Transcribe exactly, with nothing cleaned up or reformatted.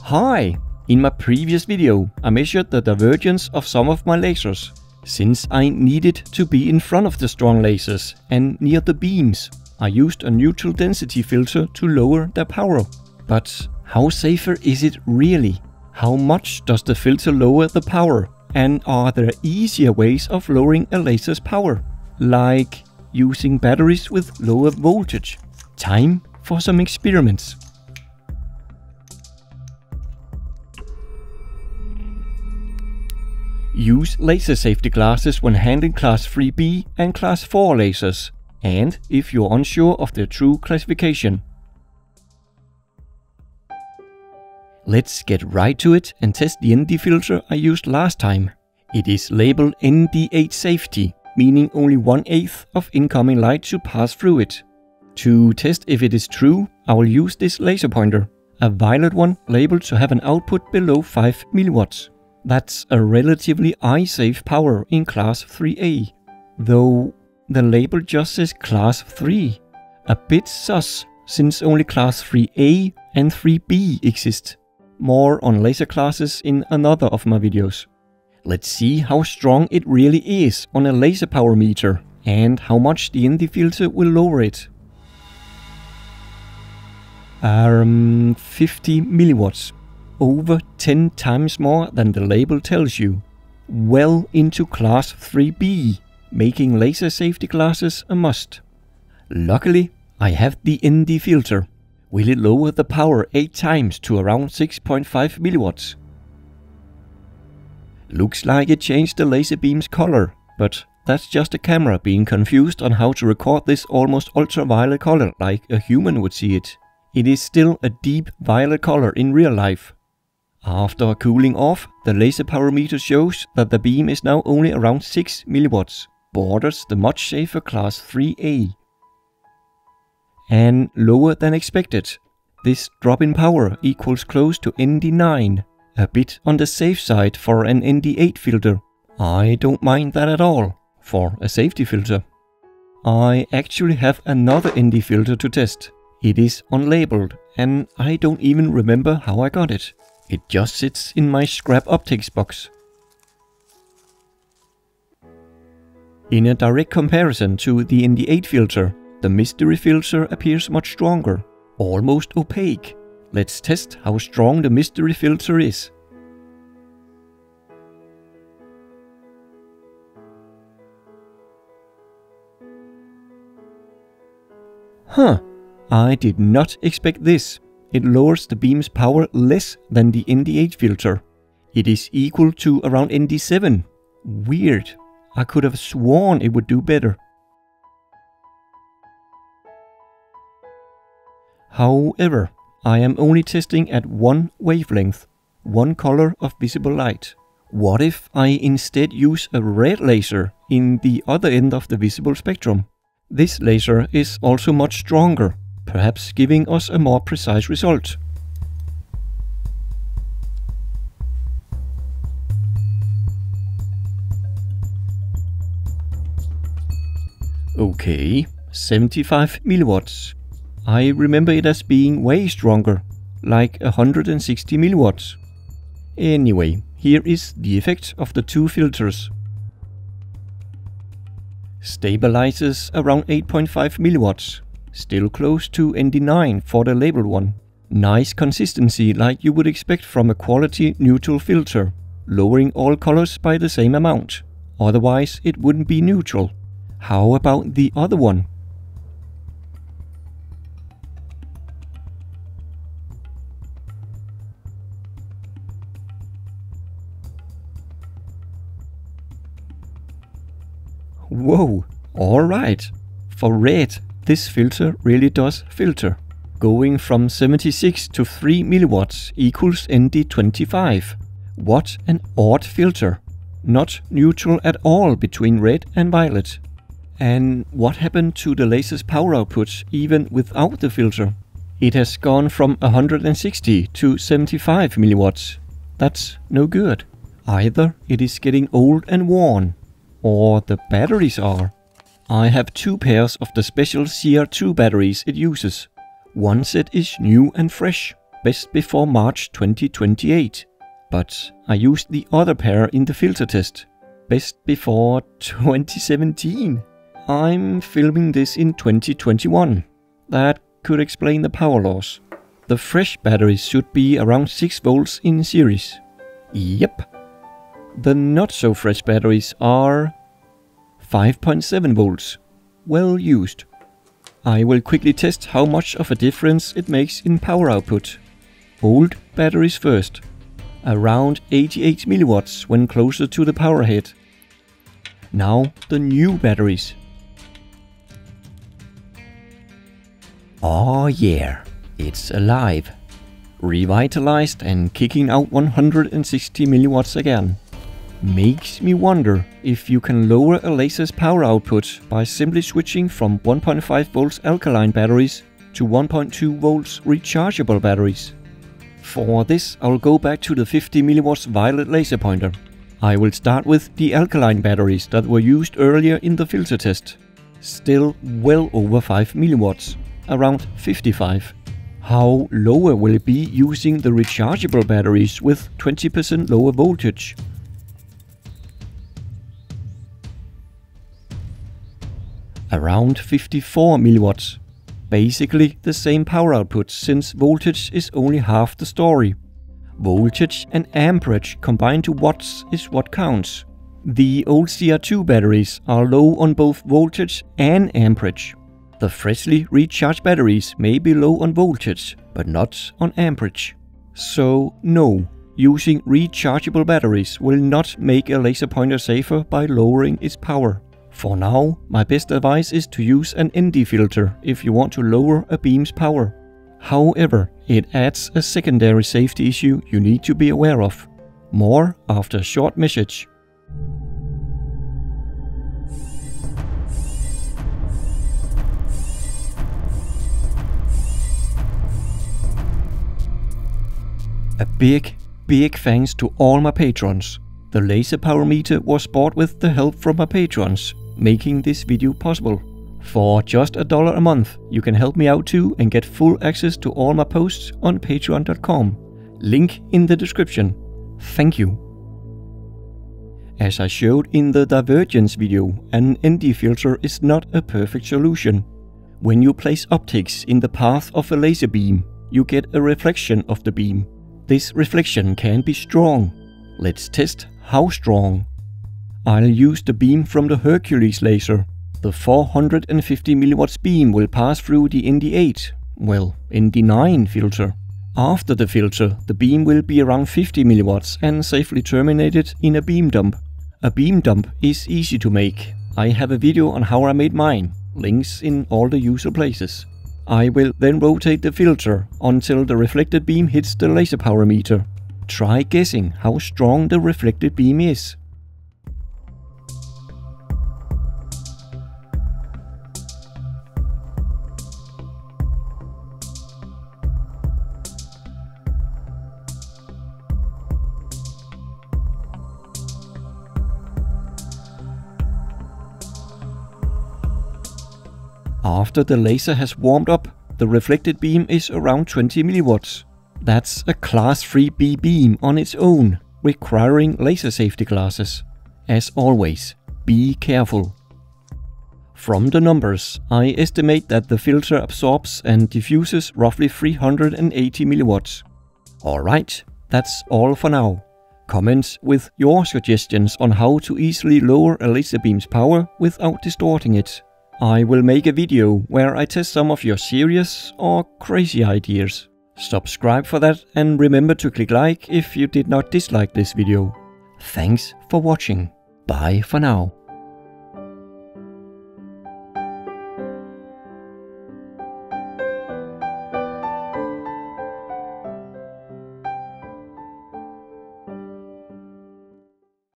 Hi! In my previous video, I measured the divergence of some of my lasers, since I needed to be in front of the strong lasers and near the beams. I used a neutral density filter to lower their power. But how safer is it really? How much does the filter lower the power? And are there easier ways of lowering a laser's power? Like using batteries with lower voltage? Time for some experiments. Use laser safety glasses when handling class three B and class four lasers, and if you're unsure of their true classification. Let's get right to it and test the N D filter I used last time. It is labeled N D eight safety, meaning only one eighth of incoming light should pass through it. To test if it is true, I will use this laser pointer, a violet one labeled to have an output below five milliwatts. That's a relatively eye-safe power in class three A, though the label just says class three. A bit sus, since only class three A and three B exist. More on laser classes in another of my videos. Let's see how strong it really is on a laser power meter and how much the N D filter will lower it. Um, fifty milliwatts. Over ten times more than the label tells you. Well into class three B, making laser safety glasses a must. Luckily, I have the N D filter. Will it lower the power eight times to around six point five milliwatts? Looks like it changed the laser beam's color, but that's just a camera being confused on how to record this almost ultraviolet color like a human would see it. It is still a deep violet color in real life. After cooling off, the laser power meter shows that the beam is now only around six milliwatts, borders the much safer class three A. And lower than expected. This drop in power equals close to N D nine, a bit on the safe side for an N D eight filter. I don't mind that at all, for a safety filter. I actually have another N D filter to test. It is unlabelled, and I don't even remember how I got it. It just sits in my scrap optics box. In a direct comparison to the N D eight filter, the mystery filter appears much stronger, almost opaque. Let's test how strong the mystery filter is. Huh, I did not expect this. It lowers the beam's power less than the N D eight filter. It is equal to around N D seven. Weird. I could have sworn it would do better. However, I am only testing at one wavelength, one color of visible light. What if I instead use a red laser in the other end of the visible spectrum? This laser is also much stronger, perhaps giving us a more precise result. Okay, seventy-five milliwatts. I remember it as being way stronger, like one hundred sixty milliwatts. Anyway, here is the effect of the two filters. Stabilizes around eight point five milliwatts. Still close to N D nine for the labeled one. Nice consistency like you would expect from a quality neutral filter, lowering all colors by the same amount. Otherwise it wouldn't be neutral. How about the other one? Whoa, alright. For red, this filter really does filter. Going from seventy-six to three milliwatts equals N D twenty-five. What an odd filter. Not neutral at all between red and violet. And what happened to the laser's power output even without the filter? It has gone from one hundred sixty to seventy-five milliwatts. That's no good. Either it is getting old and worn, or the batteries are. I have two pairs of the special C R two batteries it uses. One set is new and fresh, best before March twenty twenty-eight. But I used the other pair in the filter test, best before twenty seventeen. I'm filming this in twenty twenty-one. That could explain the power loss. The fresh batteries should be around six volts in series. Yep. The not so fresh batteries are five point seven volts. Well used. I will quickly test how much of a difference it makes in power output. Old batteries first. Around eighty-eight milliwatts when closer to the power head. Now the new batteries. Oh yeah, it's alive. Revitalized and kicking out one hundred sixty milliwatts again. Makes me wonder if you can lower a laser's power output by simply switching from one point five volts alkaline batteries to one point two volts rechargeable batteries. For this, I'll go back to the fifty milliwatts violet laser pointer. I will start with the alkaline batteries that were used earlier in the filter test. Still well over five milliwatts, around fifty-five. How lower will it be using the rechargeable batteries with twenty percent lower voltage? Around fifty-four milliwatts. Basically the same power output, since voltage is only half the story. Voltage and amperage combined to watts is what counts. The old C R two batteries are low on both voltage and amperage. The freshly recharged batteries may be low on voltage, but not on amperage. So no, using rechargeable batteries will not make a laser pointer safer by lowering its power. For now, my best advice is to use an N D filter if you want to lower a beam's power. However, it adds a secondary safety issue you need to be aware of. More after a short message. A big, big thanks to all my patrons. The laser power meter was bought with the help from my patrons, making this video possible. For just a dollar a month, you can help me out too and get full access to all my posts on patreon dot com. Link in the description. Thank you. As I showed in the divergence video, an N D filter is not a perfect solution. When you place optics in the path of a laser beam, you get a reflection of the beam. This reflection can be strong. Let's test how strong. I'll use the beam from the Hercules laser. The four hundred fifty milliwatts beam will pass through the N D eight, well, N D nine filter. After the filter, the beam will be around fifty milliwatts and safely terminated in a beam dump. A beam dump is easy to make. I have a video on how I made mine, links in all the usual places. I will then rotate the filter until the reflected beam hits the laser power meter. Try guessing how strong the reflected beam is. After the laser has warmed up, the reflected beam is around twenty milliwatts. That's a class three B beam on its own, requiring laser safety glasses. As always, be careful. From the numbers, I estimate that the filter absorbs and diffuses roughly three hundred eighty milliwatts. Alright, that's all for now. Comment with your suggestions on how to easily lower a laser beam's power without distorting it. I will make a video where I test some of your serious or crazy ideas. Subscribe for that and remember to click like if you did not dislike this video. Thanks for watching. Bye for now.